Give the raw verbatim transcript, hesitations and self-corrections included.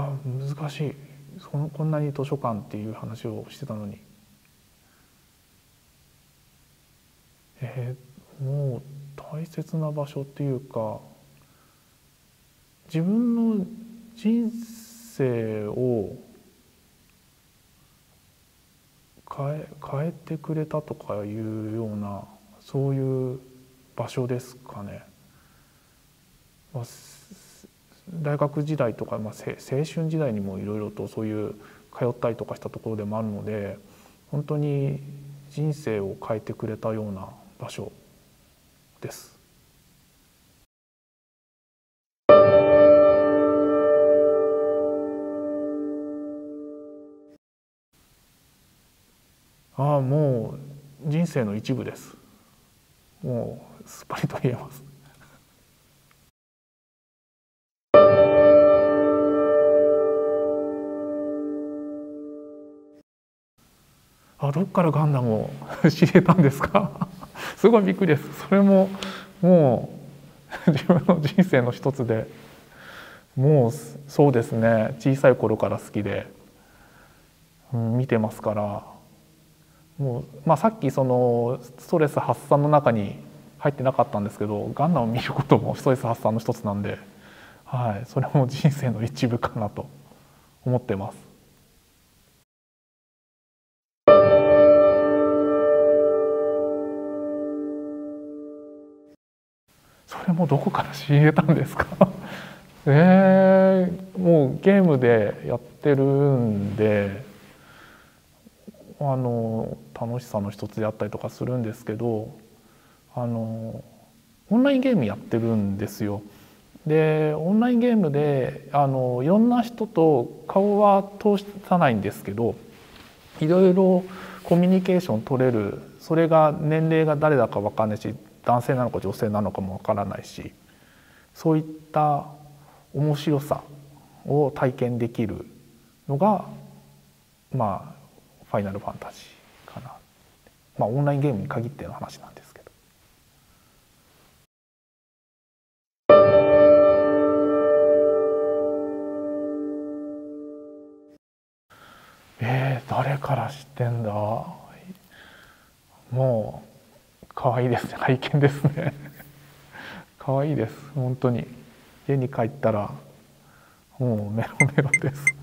あ難しい。そのこんなに図書館っていう話をしてたのに、えー、もう大切な場所っていうか、自分の人生を変え、変えてくれたとかいうような、そういう場所ですかね。まあ、大学時代とか、まあ、青春時代にもいろいろとそういう通ったりとかしたところでもあるので、本当に人生を変えてくれたような場所です。ああ、もう人生の一部です。もうすっぱりと言えます。あ、どっからガンダムを知れたんですか？すごいびっくりです。それももう自分の人生の一つで、もうそうですね、小さい頃から好きで、うん、見てますから。もう、まあ、さっきそのストレス発散の中に入ってなかったんですけど、ガンダムを見ることもストレス発散の一つなんで、はい、それも人生の一部かなと思ってます。それもどこから知れたんですか？えー、もうゲームでやってるんで、あの楽しさの一つであったりとかするんですけど、あのオンラインゲームやってるんですよ。でオンラインゲームであのいろんな人と顔は通さないんですけど、いろいろコミュニケーション取れる。それが年齢が誰だか分かんないし、男性なのか女性なのかも分からないし、そういった面白さを体験できるのが、まあファイナルファンタジーかな。まあオンラインゲームに限っての話なんですけど。えー、誰から知ってんだ。もう可愛いですね。拝見ですね。可愛いです本当に。家に帰ったらもうメロメロです。